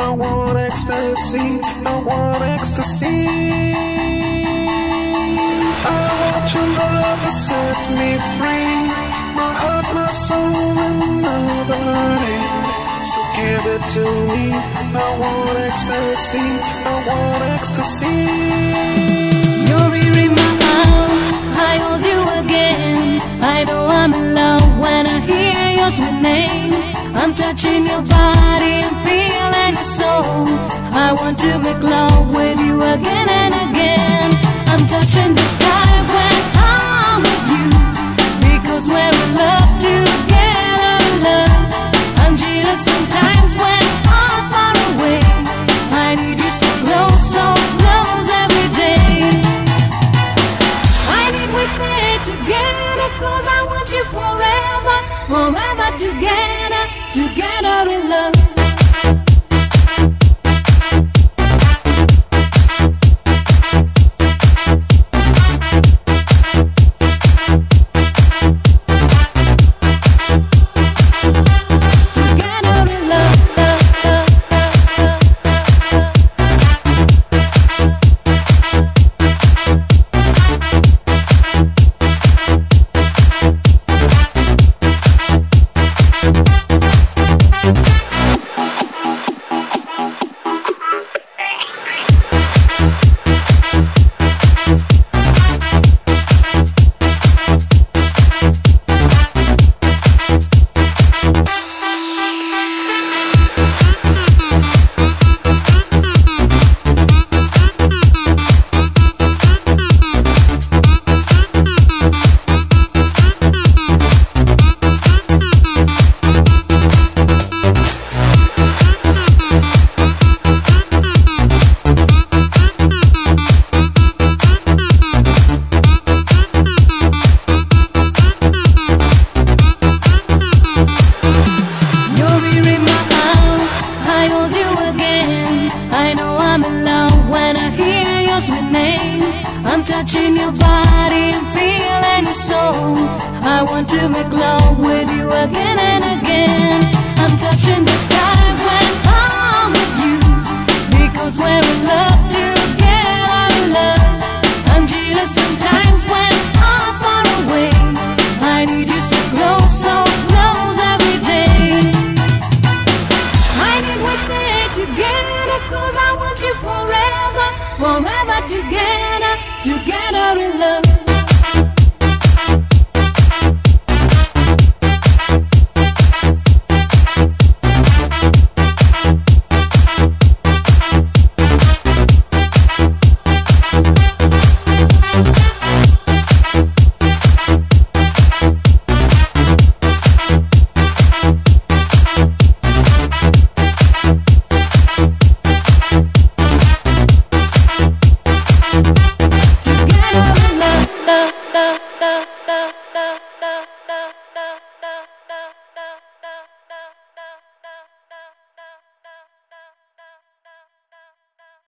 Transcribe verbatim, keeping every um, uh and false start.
I want ecstasy, I want ecstasy. I want your love to set me free, my heart, my soul, and my body. So give it to me. I want ecstasy, I want ecstasy. You're here in my arms, I hold you again. I know I'm in love when I hear your sweet name. I'm touching your body and feeling your soul. I want to make love with you again and again. I'm touching the sky when I'm with you, because we're in love together in love. I'm jealous sometimes when I'm far away. I need you so close, so close every day. I need we stay together, cause I want you forever, forever together, together in love. I'm touching your body and feeling your soul. I want to make love with you again and again. I'm touching the sky when I'm with you, because we're in love together in love. I'm jealous sometimes when I'm far away. I need you so close, so close every day. I need we stay together, cause I want you forever, forever together, together in love.